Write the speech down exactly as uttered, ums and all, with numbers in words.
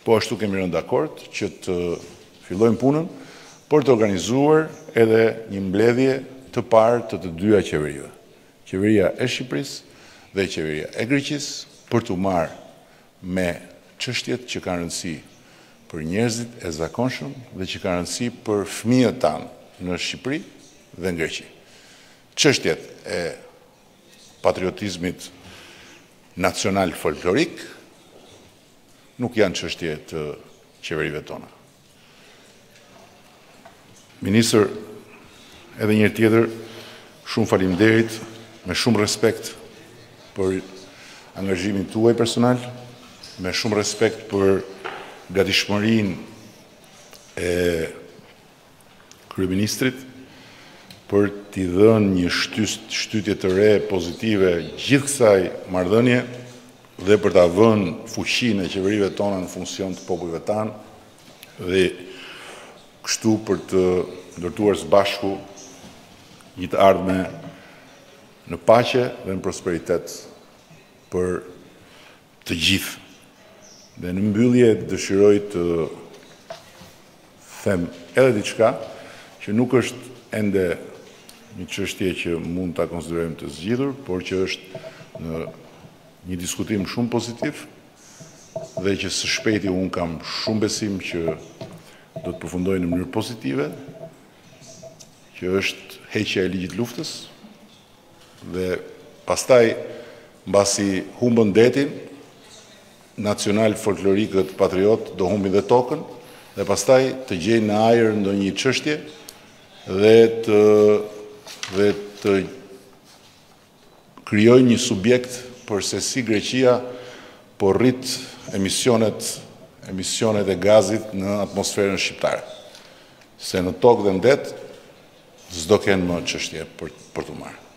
Po ashtu kemi rënë dakord që të fillojmë punën për të organizuar edhe një mbledhje të parë të të dyja qeverive. Qeveria e Shqipërisë dhe qeveria e Greqisë për të marrë me çështjet që kanë rëndësi për njerëzit e zakonshëm dhe që kanë rëndësi për fëmijët tanë në Shqipëri dhe në Greqi. Çështjet e patriotizmit nacional folklorik nuk janë çështje të qeverive tona. Ministër, edhe një tjetër, shumë faleminderit, me shumë respekt për angazhimin tuaj personal, me shumë respekt për gatishmërinë e kryeministrit për t'i dhënë një shtytje të re pozitive gjithë kësaj marrëdhënie dhe për t'a vënë fuqinë e qeverive tona në funksion të popujve tanë dhe kështu për të ndërtuar së bashku një të ardhme në paqe dhe në prosperitet për të gjithë. Dhe në mbyllje dëshiroj të them edhe diçka që nuk është ende një çështje që mund ta konsiderojmë të zgjidhur, por që është në një diskutim shumë pozitiv dhe që së shpejti unë kam shumë besim që do të përfundojë në mënyrë pozitive, që është heqja e ligjit luftës dhe pastaj mbasi humbën detin, nacional folklorikët patriot do humbin dhe tokën dhe pastaj të gjejnë në ajër ndonjë çështje dhe të dhe të krijojnë një subjekt për se si Greqia po rrit emisionet emisionet e gazit në atmosferën shqiptare. Se në tokë dhe në det s'do kenë më çështje për, për të marrë.